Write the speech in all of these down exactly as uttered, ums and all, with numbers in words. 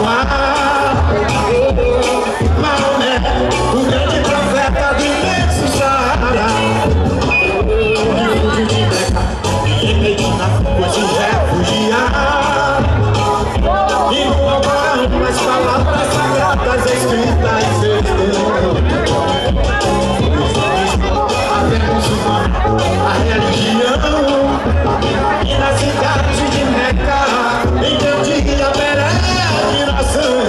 Maomé, o grande profeta do imenso Saara, refúgio de Meca, e em Medina foi se refugiar. E no Alcorão as palavras sagradas escritas estão. A fé muçulmana, a religião, e na cidade de Meca, em teu dia peregrinação.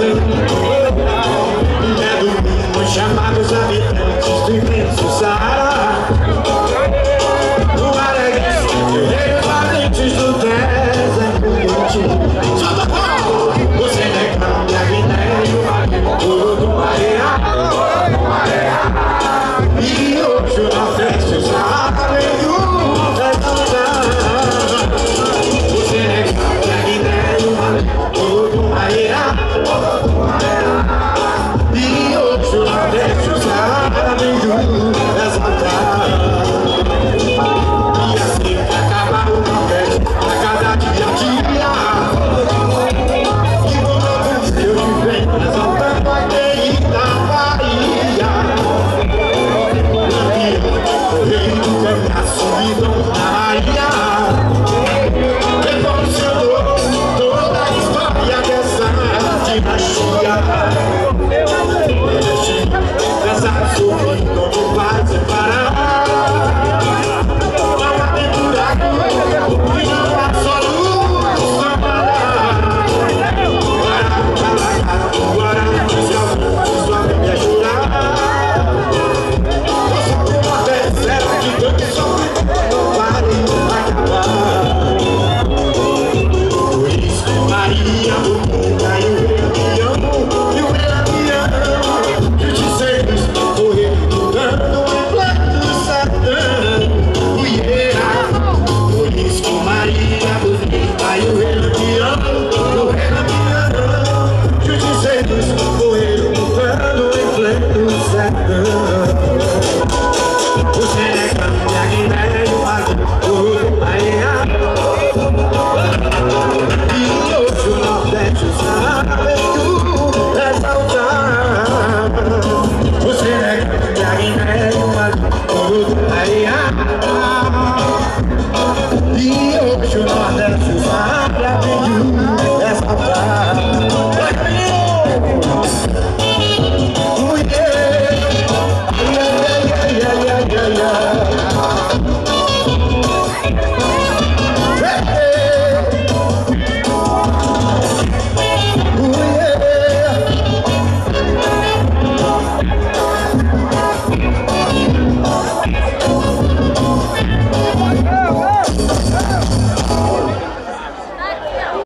Chamados habitantes do imenso Saara, no Aregues, guerreiros valentes do deserto. O Senegal, a Guiné, o Uruguaiá, e hoje o Nordeste, o Saara e o Deserto. O Senegal, a Guiné, o Uruguaiá, e hoje o Nordeste, o Saara e o Deserto. E assim que acabar o Nordeste, a cada dia a dia, e com todos eu te venho exaltando a querida Bahia. Rei do cangaço e dom da rainha, revolucionou toda a história dessa dinastia.